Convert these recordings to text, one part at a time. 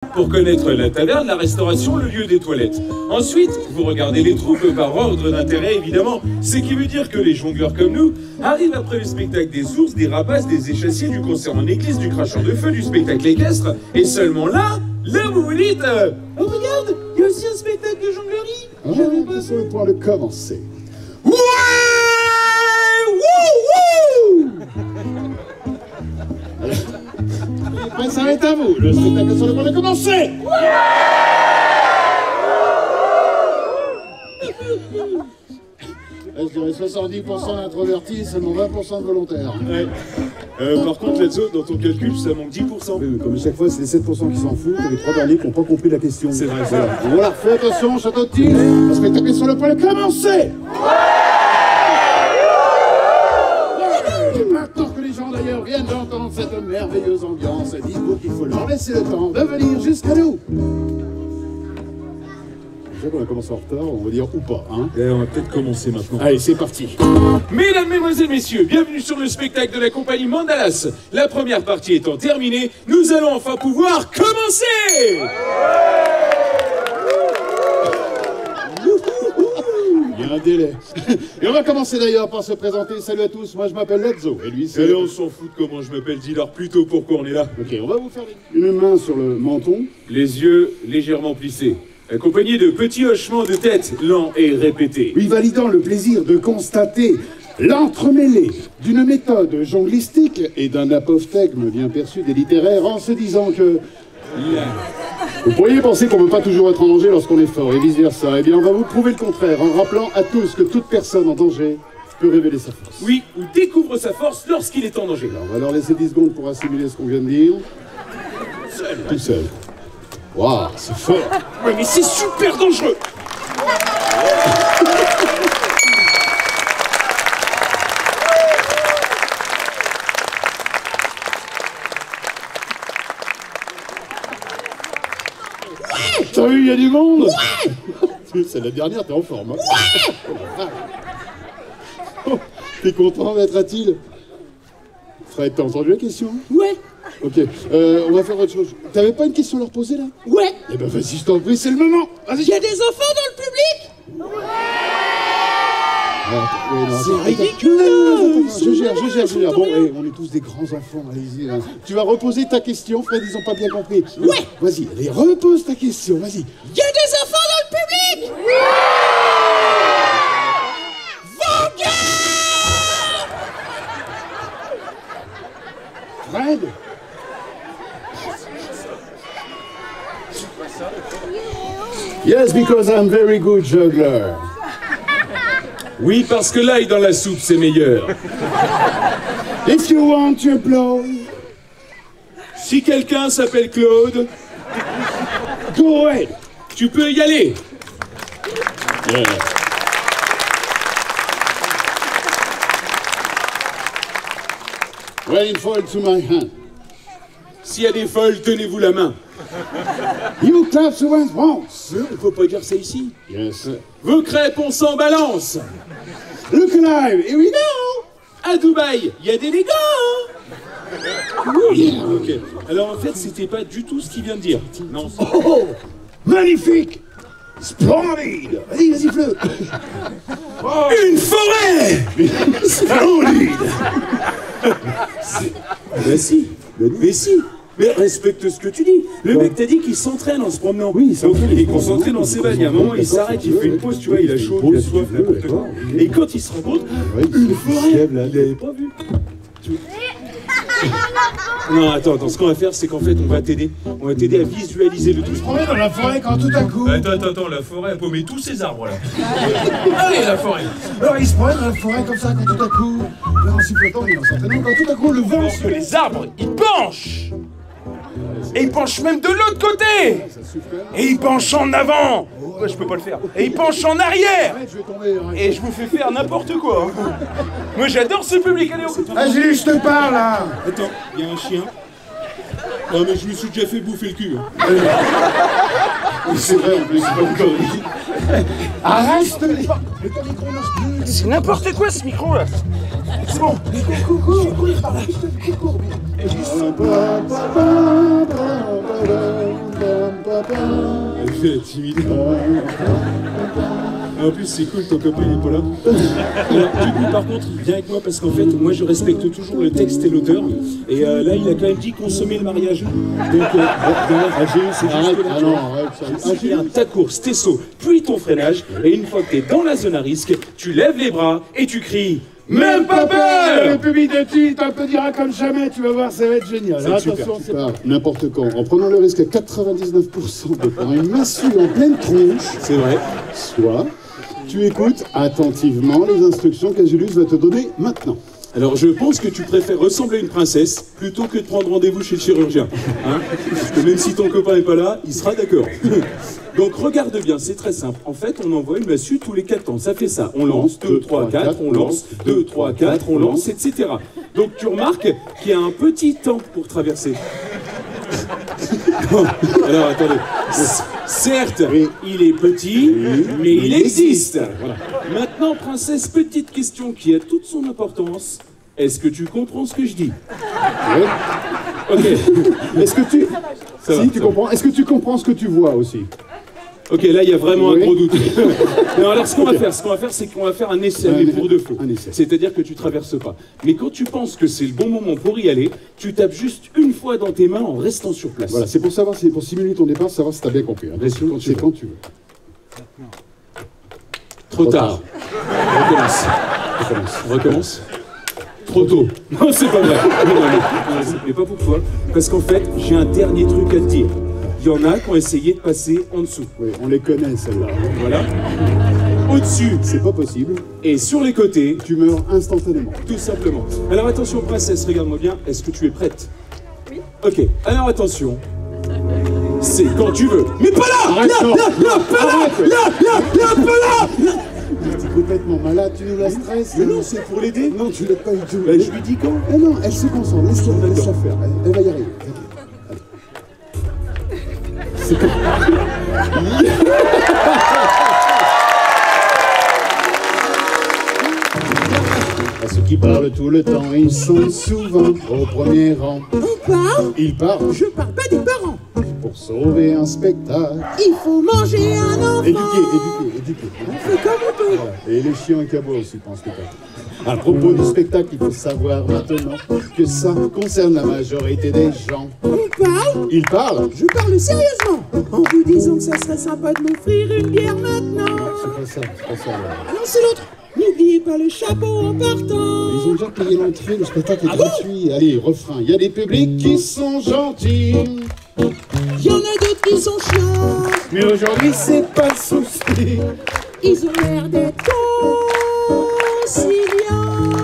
pour connaître la taverne, la restauration, le lieu des toilettes. Ensuite, vous regardez les troupes par ordre d'intérêt, évidemment. Ce qui veut dire que les jongleurs comme nous arrivent après le spectacle des ours, des rapaces, des échassiers, du concert en église, du cracheur de feu, du spectacle équestre. Et seulement là vous vous dites oh regarde, il y a aussi un spectacle de jonglerie. J'avais pas sur le point de commencer. Ouais! Wouh! Après, ça va être à vous. Le spectacle est sur le point de commencer. Je dirais 70% d'introvertis, seulement 20% de volontaires. Ouais. Par contre, Lazzo, dans ton calcul, ça manque 10%. Oui, comme chaque fois, c'est les 7% qui s'en foutent et les 3 derniers qui n'ont pas compris la question. C'est vrai, voilà. Voilà, faites attention, Château de Tige, le spectacle est sur le point de commencer. Et maintenant que les gens d'ailleurs viennent d'entendre cette merveilleuse ambiance, dites-vous qu'il faut leur laisser le temps de venir jusqu'à nous. Je sais qu'on a commencé en retard, on va dire ou pas, hein. Et on va peut-être commencer maintenant. Allez, c'est parti. Mesdames, Mesdemoiselles, Messieurs, bienvenue sur le spectacle de la compagnie Mandalas. La première partie étant terminée, nous allons enfin pouvoir commencer. Il y a un délai. Et on va commencer d'ailleurs par se présenter. Salut à tous, moi je m'appelle Lazzo. Et lui c'est... Et on s'en fout de comment je m'appelle, dis-leur plutôt pourquoi on est là. Ok, on va vous faire une main sur le menton. Les yeux légèrement plissés, accompagnés de petits hochements de tête lents et répétés. Lui validant le plaisir de constater l'entremêlé d'une méthode jonglistique et d'un apophthegme bien perçu des littéraires en se disant que... Vous pourriez penser qu'on ne peut pas toujours être en danger lorsqu'on est fort et vice-versa. Eh bien, on va vous prouver le contraire en rappelant à tous que toute personne en danger peut révéler sa force. Oui, ou découvre sa force lorsqu'il est en danger. Alors, on va leur laisser 10 secondes pour assimiler ce qu'on vient de dire. Seul. Tout seul. Waouh, c'est fort. Ouais, mais c'est super dangereux. T'as vu, il y a du monde. Ouais. C'est la dernière, t'es en forme. Hein. Ouais. Oh, t'es content d'être à Tille? Fred, t'as entendu la question? Ouais. Ok, on va faire autre chose. T'avais pas une question à leur poser là? Ouais. Eh ben vas-y, je t'en prie, c'est le moment. Vas-y. Il y a des enfants dans le public? C'est ridicule. Je gère. Bon, on est tous des grands enfants, allez-y. Hein. Tu vas reposer ta question, Fred, ils ont pas bien compris. Ouais. Vas-y, allez, repose ta question, vas-y. Il y a des enfants dans le public? Fred. Yes, because I'm very good juggler. Oui, parce que l'ail dans la soupe, c'est meilleur. If you want to blow, Si quelqu'un s'appelle Claude, go ahead. tu peux y aller. Yeah. Well, fall to my hand. S'il y a des folles, tenez-vous la main. You clap the ones once. Il ne faut pas dire ça ici. Yes. Vos crêpes, on s'en balance. Look alive, here we go. À Dubaï, il y a des dégâts. Yeah. Ok. Alors en fait, c'était pas du tout ce qu'il vient de dire. Non. Oh, magnifique. Splendide. Vas-y, fleu. Oh. Une forêt. Splendide. Mais si. Mais si. Mais respecte ce que tu dis. Le mec t'a dit qu'il s'entraîne en se promenant. Oui, donc il est concentré dans ses vannes. Il y a un moment, il s'arrête, il fait une pause, tu vois, il a chaud, il a soif, n'importe quoi. Et quand il se rend compte, une forêt, il l'avait pas vu. Non, attends, ce qu'on va faire, c'est qu'en fait, on va t'aider. On va t'aider à visualiser le tout. On est dans la forêt quand tout à coup... Attends, la forêt a paumé tous ces arbres, là. Allez, la forêt. Alors il se promène dans la forêt comme ça quand tout à coup... Là, en sifflotant, il est en s'entraînant, quand tout à coup le vent... Parce que les arbres, ils penchent. Et ils penchent même de l'autre côté. Et ils penchent en avant. Ouais, je peux pas le faire. Et ils penchent en arrière. Arrête, je vais tomber. Hein. Et je vous fais faire n'importe quoi. Moi, j'adore ce public. Allez, Vas-y, je te parle, là. Attends, il y a un chien. Non, mais je me suis déjà fait bouffer le cul. Hein. C'est vrai, en plus, c'est pas une connerie. Arrête les... Mais ton micro marche plus. C'est n'importe quoi ce micro là. C'est bon. Cours par là. Cours. Elle fait la timide. En plus, c'est cool, ton copain il est pas là. Alors, du coup, par contre, viens avec moi parce qu'en fait, moi je respecte toujours le texte et l'auteur. Et là, il a quand même dit consommer le mariage. Donc, c'est juste là. Il y a ta course, tes sauts, puis ton freinage. Et une fois que t'es dans la zone à risque, tu lèves les bras et tu cries. Même pas peur! Le public de tilt applaudira comme jamais, tu vas voir, ça va être génial. Attention, c'est pas n'importe quand. En prenant le risque à 99% de prendre une massue en pleine tronche. C'est vrai. Soit tu écoutes attentivement les instructions qu'Azulus va te donner maintenant. Alors je pense que tu préfères ressembler à une princesse plutôt que de prendre rendez-vous chez le chirurgien. Hein, parce que même si ton copain n'est pas là, il sera d'accord. Donc regarde bien, c'est très simple. En fait, on envoie une massue tous les 4 temps. Ça fait ça. On lance, 2, 3, 4, on lance, 2, 3, 4, on lance, etc. Donc tu remarques qu'il y a un petit temps pour traverser. Alors attendez. Certes, il est petit, mais il existe. Voilà. Maintenant, princesse, petite question qui a toute son importance. Est-ce que tu comprends ce que je dis? Oui. Ok. Est-ce que tu... Ça va, si, tu comprends. Est-ce que tu comprends ce que tu vois aussi? Ok, là, il y a vraiment un gros doute. Non, alors, ce qu'on va faire, c'est qu'on va faire un essai, mais pour de faux. C'est-à-dire que tu traverses pas. Mais quand tu penses que c'est le bon moment pour y aller, tu tapes juste une fois dans tes mains en restant sur place. Voilà, c'est pour savoir, c'est pour simuler ton départ, savoir si t'as bien compris. Hein. C'est quand tu veux. Trop tard. Recommence. Trop tôt. Non, c'est pas vrai. Non, mais pas pour toi. Parce qu'en fait, j'ai un dernier truc à te dire. Il y en a qui ont essayé de passer en dessous. Oui, on les connaît, celles-là. Voilà. Au-dessus, c'est pas possible. Et sur les côtés, tu meurs instantanément. Tout simplement. Alors attention, princesse, regarde-moi bien. Est-ce que tu es prête? Oui. Ok. Alors attention. C'est quand tu veux. Mais pas là! Arrête, là, non, là, non, pas arrête. là, pas là! T'es complètement malade, tu nous la stresses. Mais non, c'est pour l'aider. Non, tu l'aides pas du tout. Bah, je lui dis quand? Eh non, elle se concentre, laisse-la faire. Elle va y arriver. C'est comme... À ceux qui parlent tout le temps, ils sont souvent au premier rang. On parle? Ils parlent. Je parle pas des parents. Pour sauver un spectacle. Il faut manger un enfant. Éduquer. On fait comme on peut. Voilà. Et les chiens et cabots aussi pour un spectacle. À propos du spectacle, il faut savoir maintenant que ça concerne la majorité des gens. On parle? Ils parlent. Je parle sérieusement. En vous disant que ça serait sympa de m'offrir une bière maintenant. C'est pas ça. Ah non, c'est l'autre. N'oubliez pas le chapeau en partant. Ils ont déjà payé l'entrée, le spectacle est gratuit. Allez, refrain. Il y a des publics qui sont gentils. Il y en a d'autres qui sont chiants. Mais aujourd'hui, c'est pas le souci. Ils ont l'air d'être conciliants.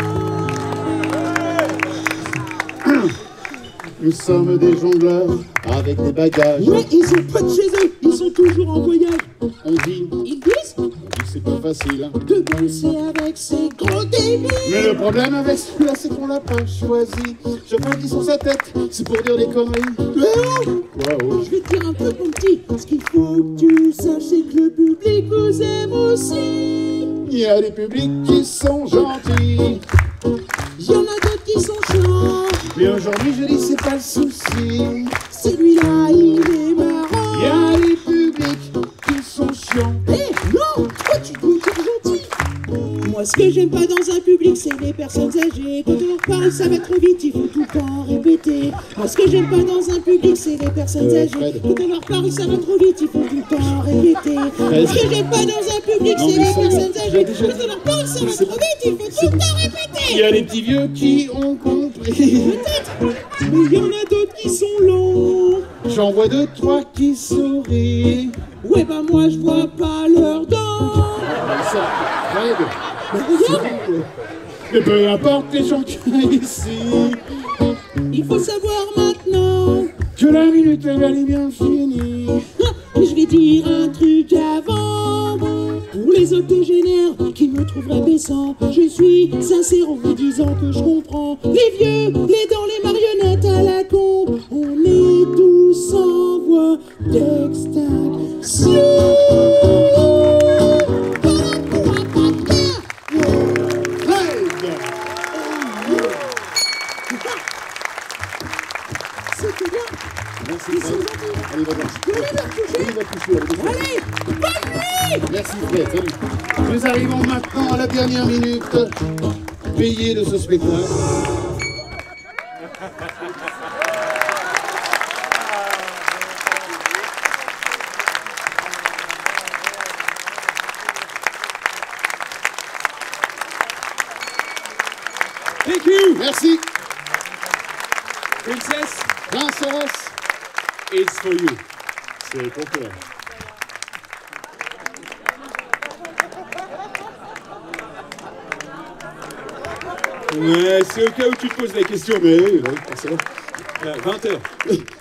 Nous sommes des jongleurs avec des bagages. Mais ils ont pas de chez eux. Ils sont toujours en voyage. On dit. Ils disent. C'est pas facile. De bosser avec ces gros débiles. Mais le problème avec celui-là, c'est qu'on l'a pas choisi. Je crois qu'ils sont sa tête, c'est pour dire des conneries. Wow. Je vais te dire un peu, mon petit. Ce qu'il faut que tu saches, c'est que le public vous aime aussi. Il y a des publics qui sont gentils. Il y en a d'autres qui sont chiants. Mais aujourd'hui, je dis, c'est pas le souci. Celui-là, il est marrant. Il y a des publics qui sont chiants. Non, toi tu dois être gentil. Moi ce que j'aime pas dans un public c'est les personnes âgées. Quand on leur parle ça va trop vite, il faut tout le temps répéter. Moi ce que j'aime pas dans un public c'est les personnes âgées. Quand on leur parle ça va trop vite, il faut tout le temps répéter. Moi ce que j'aime pas dans un public c'est les personnes âgées. Quand on leur parle ça va trop vite, il faut tout le temps répéter. Il y a des petits vieux qui ont compris. Peut-être, mais il y en a d'autres qui sont longs. J'en vois 2, 3 qui sourient. Ouais bah moi je vois pas leurs dents. Ça, Fred. Mais regarde. Mais peu importe les gens qu'il y a ici. Il faut savoir maintenant que la minute est bel et bien finie. Je vais dire un truc avant. Pour les octogénaires qui me trouveraient baissant, je suis sincère en vous disant que je comprends. Les vieux, les dents, les marionnettes à la con, on est tous en voie d'extinction. C'était bien. Ils sont gentils. Allez, va-t'en. faire toucher. Il va toucher. Allez, bonne nuit. Merci Fred, salut. Nous arrivons maintenant à la dernière minute payée de ce spectacle. Thank you! Merci. Princess, Prince, it's for you. c'est pour toi. Ouais, c'est au cas où tu te poses la question. Mais oui, forcément. 20h.